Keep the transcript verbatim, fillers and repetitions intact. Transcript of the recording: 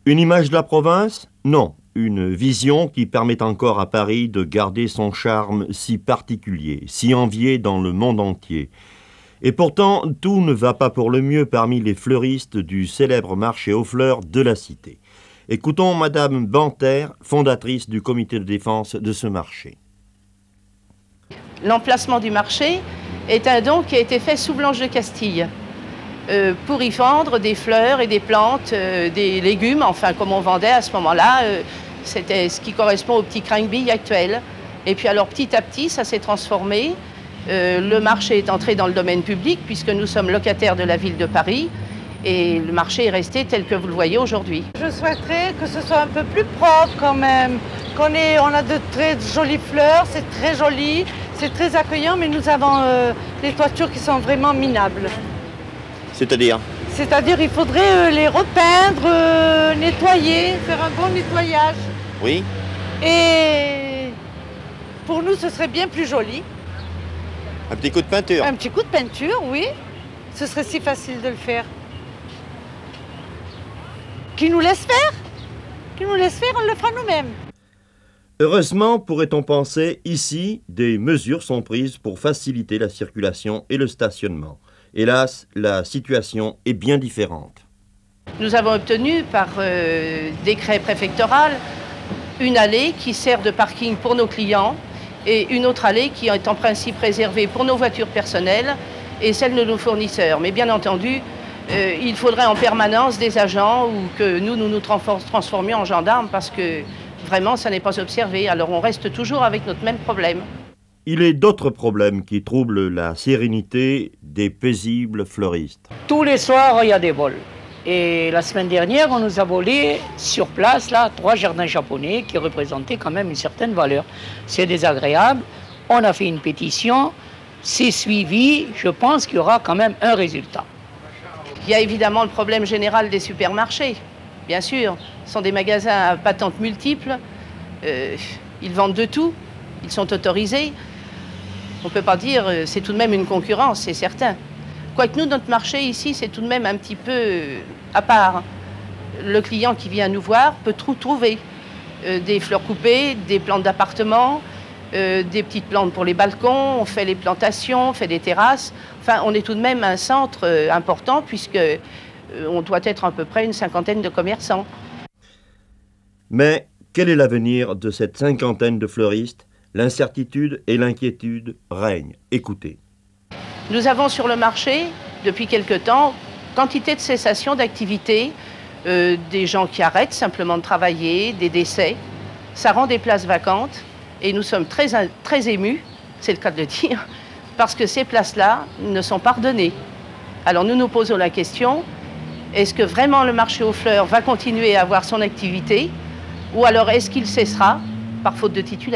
Une image de la province? Non. Une vision qui permet encore à Paris de garder son charme si particulier, si envié dans le monde entier. Et pourtant, tout ne va pas pour le mieux parmi les fleuristes du célèbre marché aux fleurs de la Cité. Écoutons Madame Banter, fondatrice du comité de défense de ce marché. L'emplacement du marché est un don qui a été fait sous Blanche de Castille euh, pour y vendre des fleurs et des plantes, euh, des légumes, enfin comme on vendait à ce moment-là. Euh, C'était ce qui correspond au petit crinquebille actuel. Et puis alors petit à petit, ça s'est transformé. Euh, le marché est entré dans le domaine public puisque nous sommes locataires de la ville de Paris. Et le marché est resté tel que vous le voyez aujourd'hui. Je souhaiterais que ce soit un peu plus propre quand même. Qu'on ait, on a de très jolies fleurs, c'est très joli, c'est très accueillant, mais nous avons euh, des toitures qui sont vraiment minables. C'est-à-dire? C'est-à-dire il faudrait euh, les repeindre, euh, nettoyer, faire un bon nettoyage. Oui. Et pour nous, ce serait bien plus joli. Un petit coup de peinture? Un petit coup de peinture, oui. Ce serait si facile de le faire. Qui nous laisse faire? Qui nous laisse faire, on le fera nous-mêmes. Heureusement, pourrait-on penser, ici, des mesures sont prises pour faciliter la circulation et le stationnement. Hélas, la situation est bien différente. Nous avons obtenu par euh, décret préfectoral une allée qui sert de parking pour nos clients et une autre allée qui est en principe réservée pour nos voitures personnelles et celle de nos fournisseurs. Mais bien entendu, euh, il faudrait en permanence des agents ou que nous, nous nous transformions en gendarmes parce que vraiment, ça n'est pas observé. Alors on reste toujours avec notre même problème. Il est d'autres problèmes qui troublent la sérénité des paisibles fleuristes. Tous les soirs, il y a des vols. Et la semaine dernière, on nous a volé sur place là, trois jardins japonais qui représentaient quand même une certaine valeur. C'est désagréable. On a fait une pétition. C'est suivi. Je pense qu'il y aura quand même un résultat. Il y a évidemment le problème général des supermarchés. Bien sûr, ce sont des magasins à patentes multiples. Euh, ils vendent de tout. Ils sont autorisés. On ne peut pas dire euh, c'est tout de même une concurrence, c'est certain. Quoique nous, notre marché ici, c'est tout de même un petit peu euh, à part. Le client qui vient nous voir peut tout trouver. Euh, des fleurs coupées, des plantes d'appartement, euh, des petites plantes pour les balcons, on fait les plantations, on fait des terrasses. Enfin, on est tout de même un centre euh, important puisque euh, on doit être à peu près une cinquantaine de commerçants. Mais quel est l'avenir de cette cinquantaine de fleuristes? L'incertitude et l'inquiétude règnent. Écoutez. Nous avons sur le marché, depuis quelque temps, quantité de cessation d'activité, euh, des gens qui arrêtent simplement de travailler, des décès. Ça rend des places vacantes et nous sommes très, très émus, c'est le cas de le dire, parce que ces places-là ne sont pas redonnées. Alors nous nous posons la question, est-ce que vraiment le marché aux fleurs va continuer à avoir son activité ou alors est-ce qu'il cessera par faute de titulaire ?